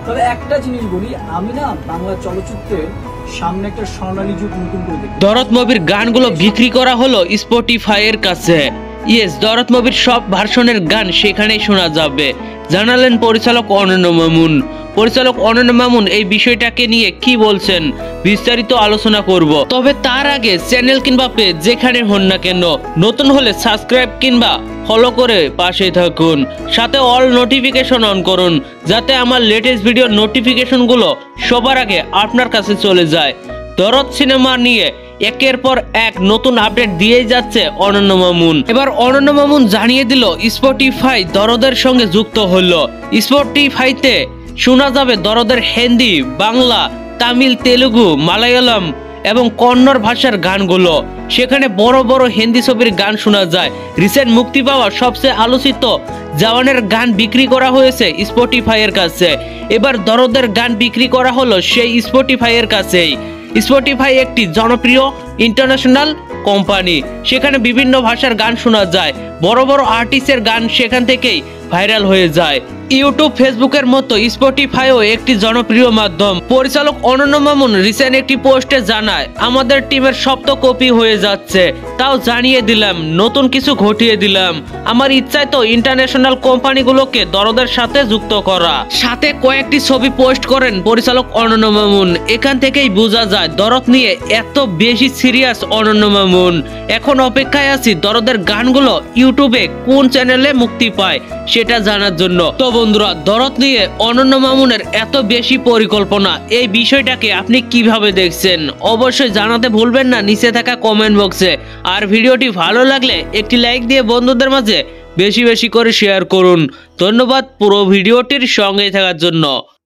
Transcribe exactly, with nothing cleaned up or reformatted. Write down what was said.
তবে একটা জিনিস বলি, আমি না বাংলা চলচ্চিত্রের সামনে একটা স্বর্ণালী যুগ নতুন করে দেখি। দরদ মুভির গানগুলো বিক্রি করা হলো স্পটিফাই এর কাছে। ইয়েস, দরদ মুভির সব ভার্সনের গান সেখানেই শোনা যাবে, জানালেন পরিচালক অনন্য মামুন। পরিচালক অনন্য মামুন এই বিষয়টাকে নিয়ে কি বলছেন বিস্তারিত আলোচনা করব। তবে তার আগে চ্যানেল কিংবা পেজ যেখানে হন না কেন, নতুন হলে সাবস্ক্রাইব কিংবা ফলো করে পাশে থাকুন, সাথে অল নোটিফিকেশন অন করুন, যাতে আমার লেটেস্ট ভিডিওর নোটিফিকেশনগুলো সবার আগে আপনার কাছে চলে যায়। দরদ সিনেমা নিয়ে একের পর এক নতুন আপডেট দিয়েই যাচ্ছে অনন্য মামুন। এবার অনন্য মামুন জানিয়ে দিল স্পটিফাই দরদের সঙ্গে যুক্ত হলো। স্পটিফাইতে শোনা যাবে দরদের হিন্দি, বাংলা, তামিল, তেলুগু, মালায়ালাম এবং কন্নড় ভাষার গানগুলো। সেখানে বড় বড় হিন্দি ছবির গান শোনা যায়। রিসেন্ট মুক্তি পাওয়া সবচেয়ে আলোচিত জওয়ানের গান বিক্রি করা হয়েছে স্পটিফাই এর কাছে। এবার দরদের গান বিক্রি করা হলো সেই স্পটিফাই এর কাছেই। স্পটিফাই একটি জনপ্রিয় ইন্টারন্যাশনাল কোম্পানি, সেখানে বিভিন্ন ভাষার গান শোনা যায়। বড় বড় আর্টিস্টের গান সেখান থেকেই ভাইরাল হয়ে যায়। ইউটিউব, ফেসবুকের মতো স্পটিফাইও একটি জনপ্রিয় মাধ্যম। পরিচালক অনন্য মামুন রিসেন্ট একটি পোস্টে জানায়, আমাদের টিমের সপ্ত কপি হয়ে যাচ্ছে, তাও জানিয়ে দিলাম, নতুন কিছু ঘটিয়ে দিলাম। আমার ইচ্ছায় তো ইন্টারন্যাশনাল কোম্পানিগুলোকে দরদের সাথে যুক্ত করা। সাথে কয়েকটি ছবি পোস্ট করেন পরিচালক অনন্য মামুন। এখান থেকেই বোঝা যায় দরদ নিয়ে এত বেশি সিরিয়াস অনন্য মামুন। এখন অপেক্ষায় আছি দরদের গানগুলো ইউটিউবে কোন চ্যানেলে মুক্তি পায় সেটা জানার জন্য। তো বন্ধুরা, দরদ নিয়ে অনন্য মামুনের এত বেশি পরিকল্পনা, এই বিষয়টাকে আপনি কিভাবে দেখছেন অবশ্যই জানাতে ভুলবেন না নিচে থাকা কমেন্ট বক্সে। আর ভিডিওটি ভালো লাগলে একটি লাইক দিয়ে বন্ধুদের মাঝে বেশি বেশি করে শেয়ার করুন। ধন্যবাদ পুরো ভিডিওটির সঙ্গে থাকার জন্য।